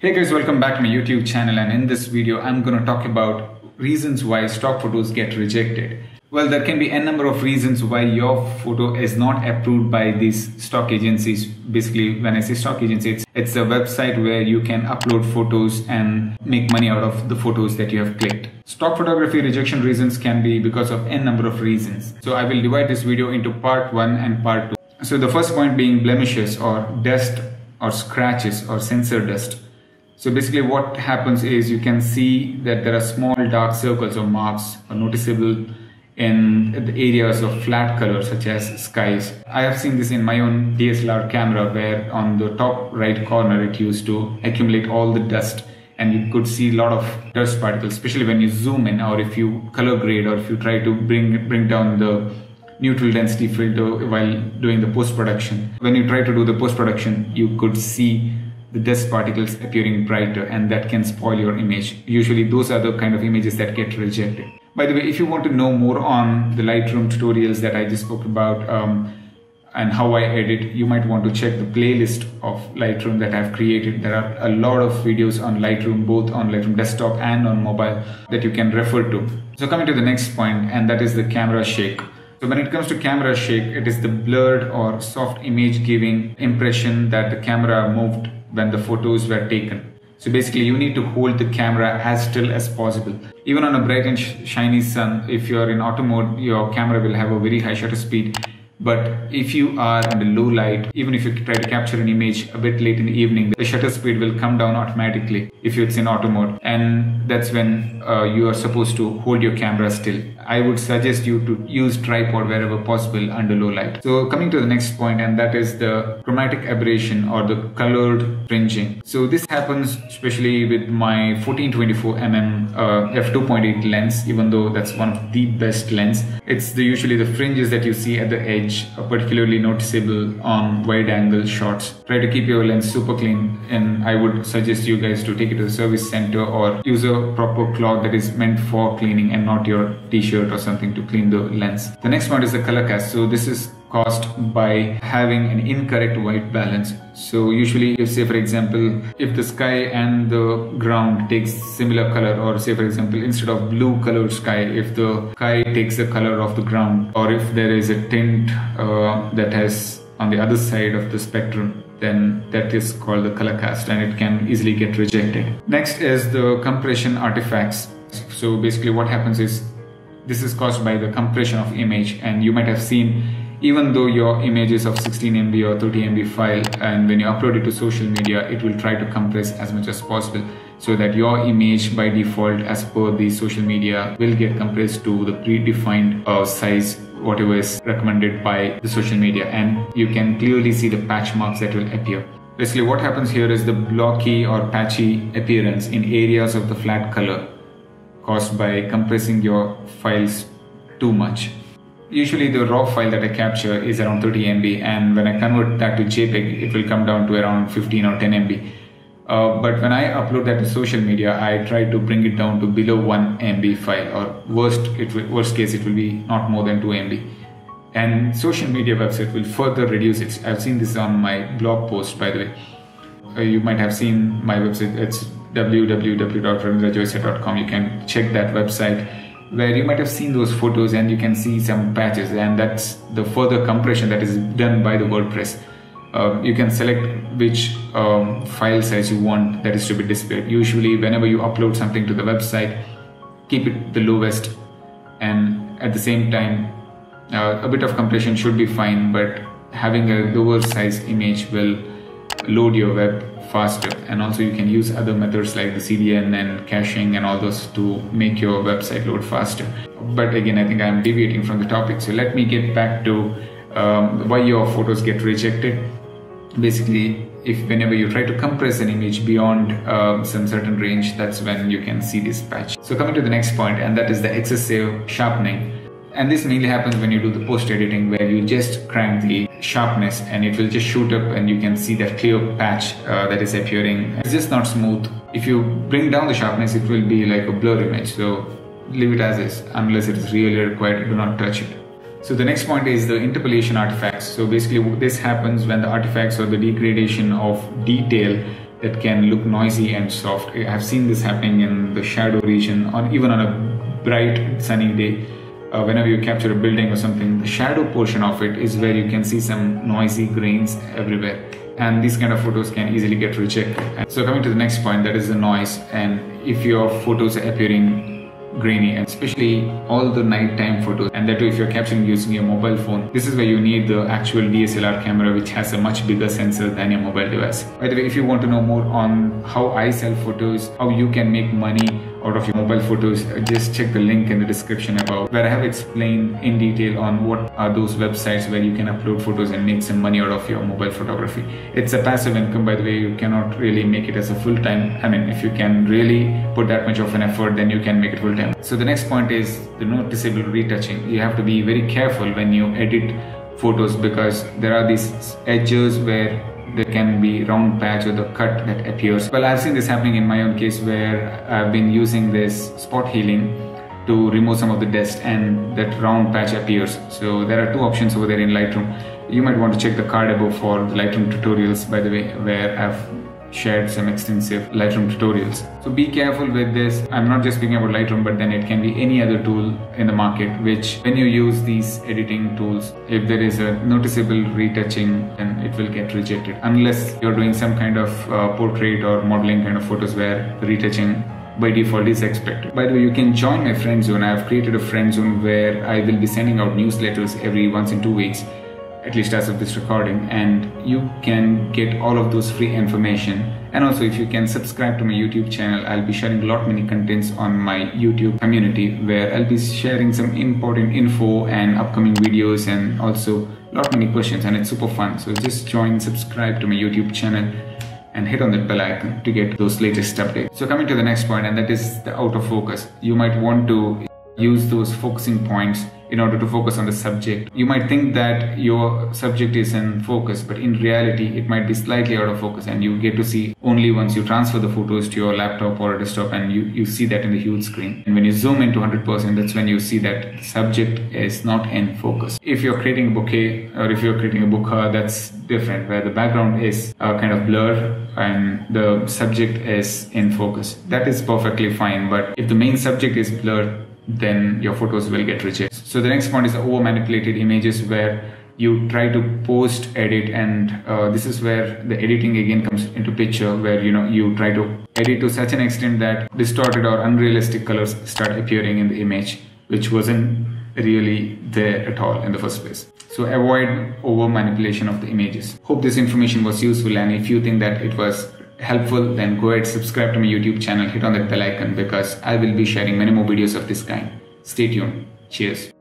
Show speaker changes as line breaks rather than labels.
Hey guys, welcome back to my YouTube channel, and in this video I'm going to talk about reasons why stock photos get rejected. Well, there can be a number of reasons why your photo is not approved by these stock agencies. Basically, when I say stock agency, it's a website where you can upload photos and make money out of the photos that you have clicked. Stock photography rejection reasons can be because of a number of reasons. So I will divide this video into part 1 and part 2. So the first point being blemishes or dust or scratches or sensor dust. So basically what happens is you can see that there are small dark circles or marks are noticeable in the areas of flat color such as skies. I have seen this in my own DSLR camera where on the top right corner it used to accumulate all the dust, and you could see a lot of dust particles, especially when you zoom in or if you color grade or if you try to bring down the neutral density filter while doing the post-production. When you try to do the post-production, you could see the dust particles appearing brighter, and that can spoil your image. Usually those are the kind of images that get rejected. By the way, if you want to know more on the Lightroom tutorials that I just spoke about and how I edit, you might want to check the playlist of Lightroom that I've created. There are a lot of videos on Lightroom, both on Lightroom desktop and on mobile, that you can refer to. So coming to the next point, and that is the camera shake. So when it comes to camera shake, it is the blurred or soft image giving impression that the camera moved when the photos were taken. So basically you need to hold the camera as still as possible. Even on a bright and shiny sun, if you're in auto mode, your camera will have a very high shutter speed. But if you are in the low light, even if you try to capture an image a bit late in the evening, the shutter speed will come down automatically if it's in auto mode. And that's when you are supposed to hold your camera still. I would suggest you to use tripod wherever possible under low light. So coming to the next point, and that is the chromatic aberration or the colored fringing. So this happens especially with my 14-24mm f2.8 lens, even though that's one of the best lens. It's usually the fringes that you see at the edge are particularly noticeable on wide angle shots. Try to keep your lens super clean, and I would suggest you guys to take it to the service center or use a proper cloth that is meant for cleaning and not your t-shirt or something to clean the lens. The next one is the color cast. So this is caused by having an incorrect white balance. So usually, if say for example, if the sky and the ground takes similar color, or say for example, instead of blue colored sky, if the sky takes the color of the ground, or if there is a tint that has on the other side of the spectrum, then that is called the color cast, and it can easily get rejected. Next is the compression artifacts. So basically what happens is this is caused by the compression of image, and you might have seen, even though your image is of 16 MB or 30 MB file, and when you upload it to social media, it will try to compress as much as possible so that your image by default as per the social media will get compressed to the predefined size, whatever is recommended by the social media, and you can clearly see the patch marks that will appear. Basically what happens here is the blocky or patchy appearance in areas of the flat color caused by compressing your files too much. Usually the raw file that I capture is around 30 MB, and when I convert that to JPEG, it will come down to around 15 or 10 MB. But when I upload that to social media, I try to bring it down to below 1 MB file, or worst case it will be not more than 2 MB. And social media website will further reduce it. I've seen this on my blog post, by the way. You might have seen my website. It's www.Joisa.com. You can check that website, where you might have seen those photos and you can see some patches, and that's the further compression that is done by the WordPress. You can select which file size you want that is to be displayed. Usually whenever you upload something to the website, keep it the lowest, and at the same time a bit of compression should be fine, but having a lower size image will load your web faster. And also you can use other methods like the CDN and caching and all those to make your website load faster. But again, I think I'm deviating from the topic, so let me get back to why your photos get rejected. Basically, whenever you try to compress an image beyond some certain range, that's when you can see this patch. So coming to the next point, and that is the excessive sharpening. And this mainly happens when you do the post-editing, where you just crank the sharpness and it will just shoot up, and you can see that clear patch that is appearing. It's just not smooth. If you bring down the sharpness, it will be like a blur image. So leave it as is, unless it is really required. Do not touch it. So the next point is the interpolation artifacts. So basically this happens when the artifacts or the degradation of detail that can look noisy and soft. I've seen this happening in the shadow region, or even on a bright sunny day. Whenever you capture a building or something, the shadow portion of it is where you can see some noisy grains everywhere, and these kind of photos can easily get rejected. So coming to the next point, that is the noise. And if your photos are appearing grainy, and especially all the nighttime photos, and that too if you're capturing using your mobile phone, this is where you need the actual DSLR camera, which has a much bigger sensor than your mobile device. By the way, if you want to know more on how I sell photos, how you can make money out of your mobile photos, just check the link in the description above, where I have explained in detail on what are those websites where you can upload photos and make some money out of your mobile photography. It's a passive income, by the way. You cannot really make it as a full-time. I mean, if you can really put that much of an effort, then you can make it full-time. So the next point is the noticeable retouching. You have to be very careful when you edit photos, because there are these edges where there can be round patch or the cut that appears. Well, I've seen this happening in my own case, where I've been using this spot healing to remove some of the dust, and that round patch appears. So there are two options over there in Lightroom. You might want to check the card above for the Lightroom tutorials, by the way, where I've shared some extensive Lightroom tutorials. So be careful with this. I'm not just speaking about Lightroom, but then it can be any other tool in the market, which when you use these editing tools, if there is a noticeable retouching, then it will get rejected, unless you're doing some kind of portrait or modeling kind of photos where the retouching by default is expected. By the way, you can join my friend zone. I have created a friend zone where I will be sending out newsletters every once in 2 weeks, at least as of this recording, and you can get all of those free information. And also, if you can subscribe to my YouTube channel, I'll be sharing a lot many contents on my YouTube community, where I'll be sharing some important info and upcoming videos, and also a lot many questions, and it's super fun. So just join, subscribe to my YouTube channel, and hit on that bell icon to get those latest updates. So coming to the next point, and that is the out of focus. You might want to use those focusing points in order to focus on the subject. You might think that your subject is in focus, but in reality it might be slightly out of focus, and you get to see only once you transfer the photos to your laptop or a desktop, and you see that in the huge screen. And when you zoom into 100%, that's when you see that the subject is not in focus. If you're creating a bouquet, or if you're creating a book, that's different, where the background is kind of blurred and the subject is in focus. That is perfectly fine, but if the main subject is blurred, then your photos will get rejected. So the next point is the over manipulated images, where you try to post edit, and this is where the editing again comes into picture, where you try to edit to such an extent that distorted or unrealistic colors start appearing in the image, which wasn't really there at all in the first place. So avoid over manipulation of the images. Hope this information was useful, and if you think that it was helpful, then go ahead, subscribe to my YouTube channel, hit on that bell icon, because I will be sharing many more videos of this kind. Stay tuned. Cheers.